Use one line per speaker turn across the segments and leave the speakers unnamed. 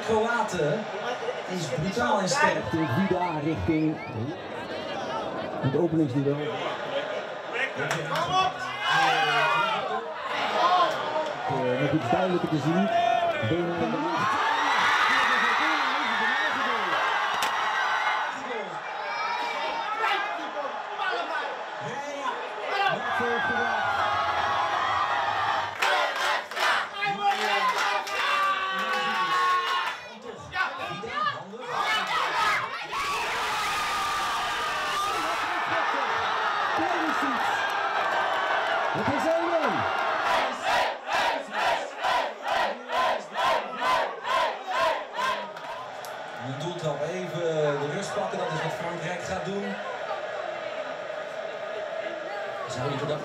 Kroaten is brutaal en sterk.
Vida richting het openingsduel. Nog iets duidelijker te zien. Benen in de lucht. Het is 1-1.
Een doeltrap even de rust pakken, dat is wat Frankrijk gaat doen. Zou je gedacht?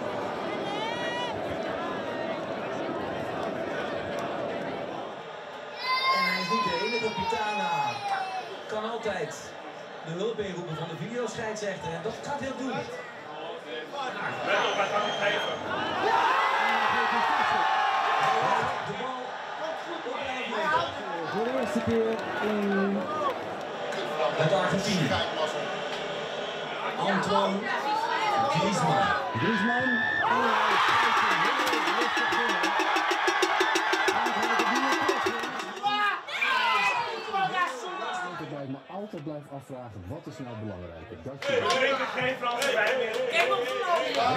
En hij is niet de enige. Pitana kan altijd de hulp inroepen van de videoscheidsrechter en dat gaat heel doen.
Let op, wij gaan hem geven.
De bal
Voor de eerste keer in
met Argentinië. Antoine Griezmann.
Griezmann. Ik me altijd blijf afvragen, wat is nou belangrijker? Dat je...
Geen Franse bij meer.
Kijk op de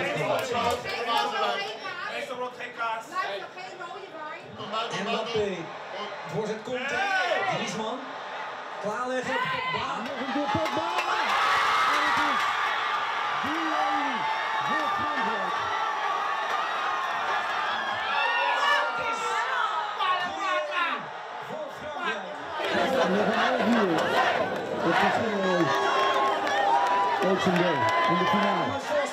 Meestal wordt geen kaart.
Blijf nog geen rode bij.
Mbappé. Voorzet komt. Griezmann. Klaarleggen. Baan.
Nog een keer Pogba. En het is 3-1 voor Frankrijk. En nog een half uur. Het verschil ook zijn deel in de finale.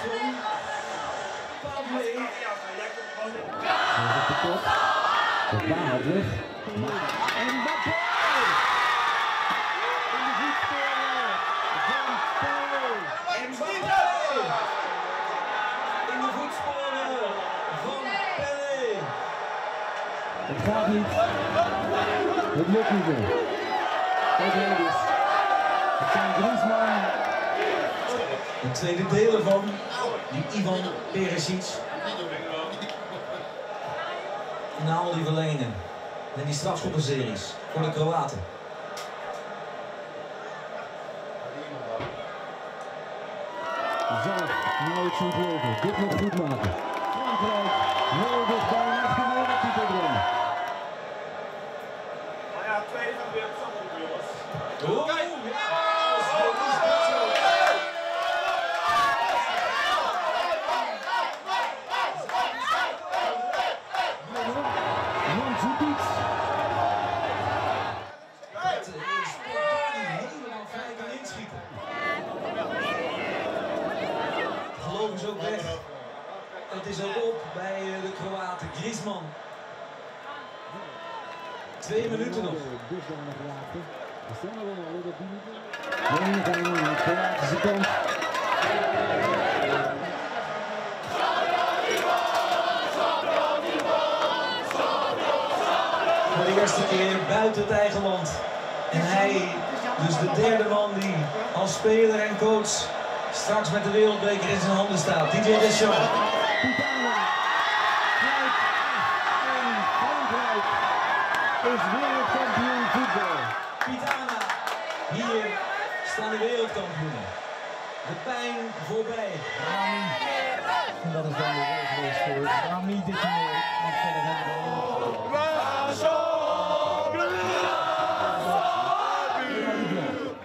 Hij is op de top. De baan had weg. En Mbappé! In de voetsporen van Pelé.
In de voetsporen van Pelé.
Het gaat niet. Het lukt niet meer. Kijk eens. Het zijn Griezmann.
Het tweede deel ervan, die Ivan Perisic. Na al die verlengingen en die strafschoppenseries voor de Kroaten.
Zelf nooit zijn vleugel. Dit moet goed maken. Frankrijk heel dichtbij en echt een wereldtitel erin.
Maar ja, tweede van weer op zo'n jongens.
Kijk! Geloof is ook weg. Het is ook op bij de Kroaten. Griezmann. 2 minuten nog.
Dusdanig raakte. Cristiano Ronaldo dat die niet. Nee, aan de Kroatische kant.
Voor de eerste keer buiten het eigen land. En hij, dus de derde man die als speler en coach straks met de wereldbeker in zijn handen staat. DJ Deschamps.
Pitana grijpt en Frankrijk is wereldkampioen voetbal.
Pitana, hier staan de wereldkampioenen. De pijn voorbij.
En dat is dan de rol geweest voor Rami dit toernooi. Want verder hebben we